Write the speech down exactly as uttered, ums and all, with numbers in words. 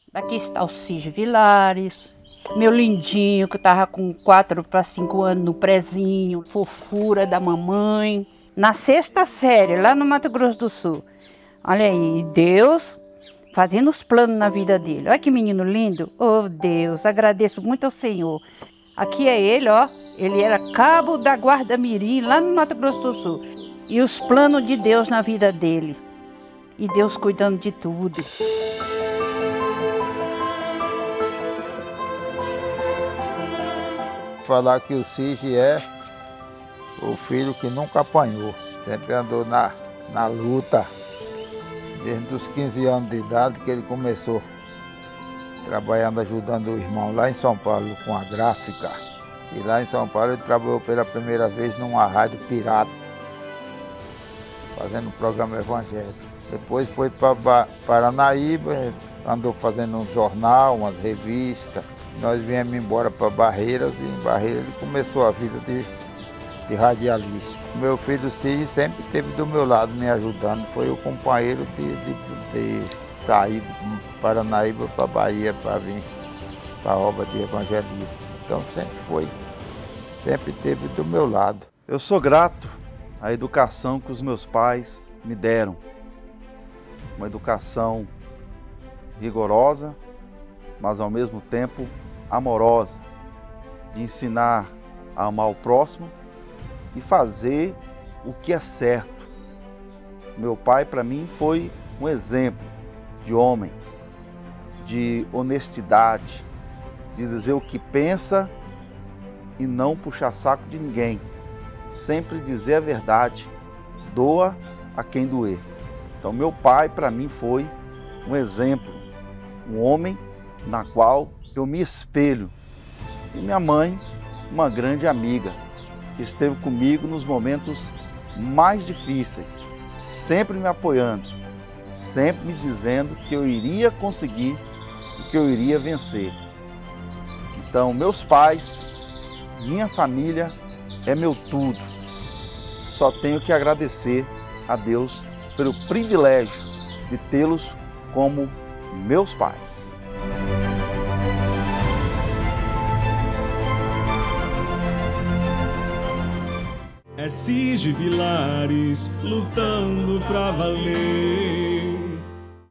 Aqui está o Cígio Vilares, meu lindinho que estava com quatro para cinco anos no prezinho, fofura da mamãe, na sexta série, lá no Mato Grosso do Sul. Olha aí, Deus fazendo os planos na vida dele. Olha que menino lindo. Oh Deus, agradeço muito ao Senhor. Aqui é ele, ó. Ele era cabo da Guarda Mirim, lá no Mato Grosso do Sul. E os planos de Deus na vida dele. E Deus cuidando de tudo. Falar que o Cígio é o filho que nunca apanhou. Sempre andou na, na luta. Desde os quinze anos de idade que ele começou trabalhando, ajudando o irmão lá em São Paulo com a gráfica. E lá em São Paulo ele trabalhou pela primeira vez numa rádio pirata, fazendo um programa evangélico. Depois foi para Paranaíba, andou fazendo um jornal, umas revistas. Nós viemos embora para Barreiras e em Barreiras ele começou a vida de, de radialista. Meu filho Cígio sempre esteve do meu lado me ajudando, foi o companheiro de, de, de sair de Paranaíba para Bahia para vir para a obra de evangelismo. Então sempre foi, sempre esteve do meu lado. Eu sou grato à educação que os meus pais me deram. Uma educação rigorosa, mas ao mesmo tempo amorosa, de ensinar a amar o próximo e fazer o que é certo. Meu pai, para mim, foi um exemplo de homem, de honestidade, de dizer o que pensa e não puxar saco de ninguém. Sempre dizer a verdade, doa a quem doer. Então, meu pai, para mim, foi um exemplo, um homem na qual eu me espelho. E minha mãe, uma grande amiga, que esteve comigo nos momentos mais difíceis, sempre me apoiando, sempre me dizendo que eu iria conseguir e que eu iria vencer. Então, meus pais, minha família é meu tudo. Só tenho que agradecer a Deus pelo privilégio de tê-los como meus pais. É Cígio Vilares lutando pra valer.